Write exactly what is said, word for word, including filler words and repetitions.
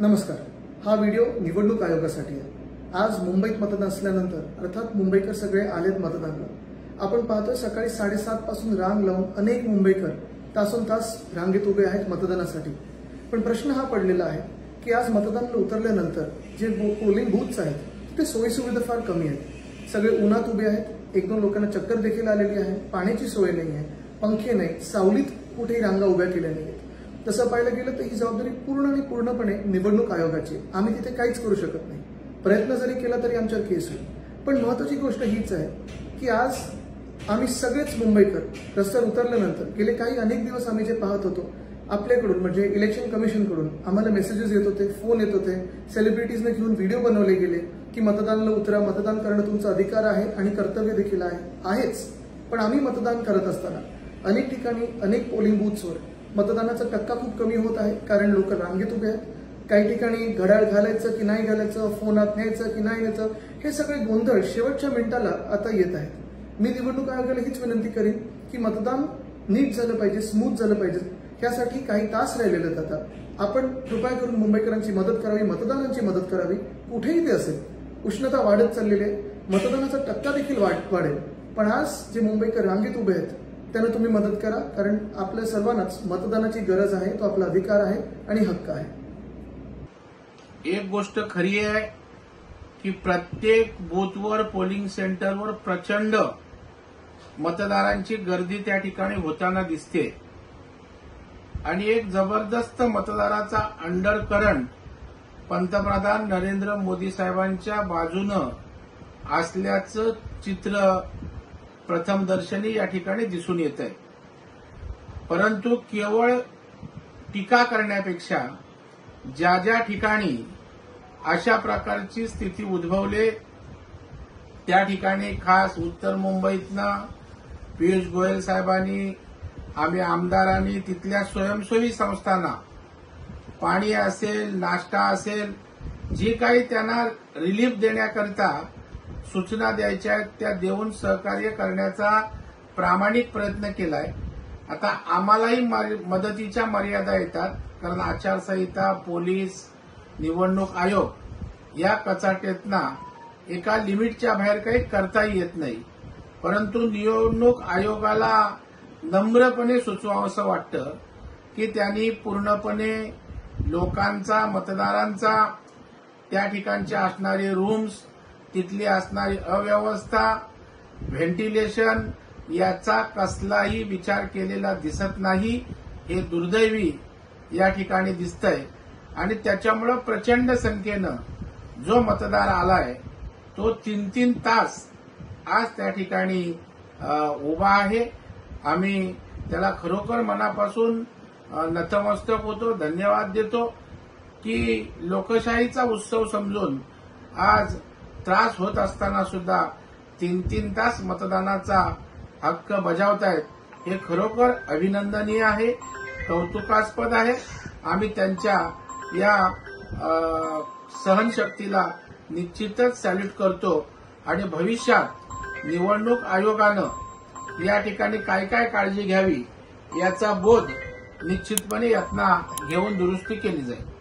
नमस्कार. हा व्हिडिओ निवडणूक आयोगासाठी आहे. आज मुंबईत मतदान असल्यानंतर अर्थात मुंबईकर सगळे आलेत मतदानाला. आपण पाहतोय सकाळी साडेसात पासून रांग लावून अनेक मुंबईकर तासोन तास रांगेत उभे आहेत मतदानासाठी. पण प्रश्न हा पडलेला आहे की आज मतदानाला उतरल्यानंतर जे पोलिंग बूथ्स आहेत तिथे सोयीसुविधा फार कमी आहेत. सगळे उन्हात उभे आहेत. एक दोन लोकांना चक्कर देखील आलेली आहे. पाण्याची सोय नाही आहे, पंखे नाही, सावलीत कुठेही रांगा उभ्या केल्या नाहीत. तसं पाहायला गेलं तर ही जबाबदारी पूर्ण आणि पूर्णपणे निवडणूक आयोगाची. आम्ही तिथे काहीच करू शकत नाही. प्रयत्न जरी केला तरी आमच्यावर केस होईल. पण महत्वाची गोष्ट हीच आहे की आज आम्ही सगळेच मुंबईकर रस्त्यावर उतरल्यानंतर गेले काही अनेक दिवस आम्ही जे पाहत होतो आपल्याकडून म्हणजे इलेक्शन कमिशनकडून आम्हाला मेसेजेस येत होते, फोन येत होते, सेलिब्रिटीजने घेऊन व्हिडिओ बनवले गेले की मतदानाला उतरा, मतदान करणं तुमचा अधिकार आहे आणि कर्तव्य देखील आहे आहेच. पण आम्ही मतदान करत असताना अनेक ठिकाणी अनेक पोलिंग बूथ्सवर मतदानाचा टक्का खूप कमी होत आहे कारण लोक रांगेत उभे आहेत. काही ठिकाणी घड्याळ घालायचं की नाही घालायचं, फोनात न्यायचं की नाही न्यायचं, हे सगळे गोंधळ शेवटच्या मिनिटाला आता येत आहेत. मी निवडणूक आयोगाला हीच विनंती करीन की मतदान नीट झालं पाहिजे, स्मूथ झालं पाहिजे. त्यासाठी काही तास राहिलेले जातात. आपण कृपया करून मुंबईकरांची मदत करावी, मतदारांची मदत करावी. कुठेही ते असेल, उष्णता वाढत चाललेली आहे, मतदानाचा टक्का देखील वाढेल. पण आज जे मुंबईकर रांगेत उभे आहेत त्यांना तुम्ही मदत करा, कारण आपल्या सर्वांनाच मतदानाची गरज आहे. तो आपला अधिकार आहे आणि हक्क आहे. एक गोष्ट खरी आहे की प्रत्येक बूथवर, पोलिंग सेंटरवर प्रचंड मतदारांची गर्दी त्या ठिकाणी होताना दिसते आणि एक जबरदस्त मतदाराचा अंडर करंट पंतप्रधान नरेंद्र मोदी साहेबांच्या बाजूनं असल्याचं चित्र प्रथमदर्शनी या ठिकाणी दिसून येत आहे. परंतु केवळ टीका करण्यापेक्षा ज्या ज्या ठिकाणी अशा प्रकारची स्थिती उद्भवले त्या ठिकाणी खास उत्तर मुंबईतनं पियुष गोयल साहेबांनी, आम्ही आमदारांनी तिथल्या स्वयंसेवी संस्थांना पाणी असेल, नाश्ता असेल, जी काही त्यांना रिलीफ देण्याकरता सूचना द्यायच्या आहेत त्या देऊन सहकार्य करण्याचा प्रामाणिक प्रयत्न केलाय. आता आम्हालाही मदतीच्या मर्यादा येतात कारण आचारसंहिता, पोलीस, निवडणूक आयोग या कचाट्यातना एका लिमिटच्या बाहेर काही करताही येत नाही. परंतु निवडणूक आयोगाला नम्रपणे सुचवावंसं वाटतं की त्यांनी पूर्णपणे लोकांचा, मतदारांचा, त्या ठिकाणच्या असणारे रूम्स, तिथली असणारी अव्यवस्था, व्हेंटिलेशन याचा कसलाही विचार केलेला दिसत नाही. हे दुर्दैवी या ठिकाणी दिसतंय आणि त्याच्यामुळे प्रचंड संख्येनं जो मतदार आलाय तो तीन तीन तास आज त्या ठिकाणी उभा आहे. आम्ही त्याला खरोखर मनापासून नतमस्तक होतो, धन्यवाद देतो की लोकशाहीचा उत्सव समजून आज त्रास होत असताना सुद्धा तीन तीन तास मतदानाचा हक्क बजावतायत. हे खरोखर अभिनंदनीय आहे, कौतुकास्पद आहे. आम्ही त्यांच्या या सहनशक्तीला निश्चितच सॅल्यूट करतो आणि भविष्यात निवडणूक आयोगानं या ठिकाणी काय काय काळजी घ्यावी याचा बोध निश्चितपणे यातना घेऊन दुरुस्ती केली जाईल.